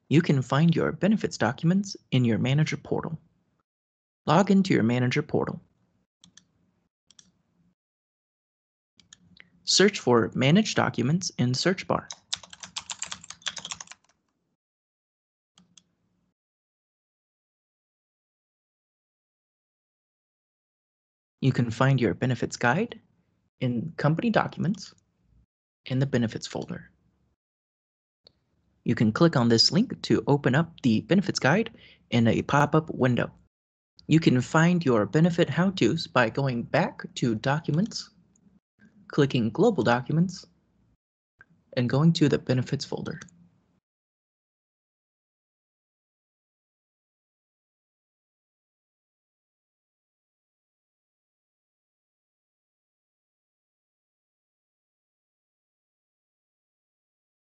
You can find your benefits documents in your Manager portal. Log into your Manager portal. Search for Manage Documents in search bar. You can find your benefits guide in Company Documents in the Benefits folder. You can click on this link to open up the benefits guide in a pop-up window. You can find your benefit how-tos by going back to Documents, clicking Global Documents, and going to the Benefits folder.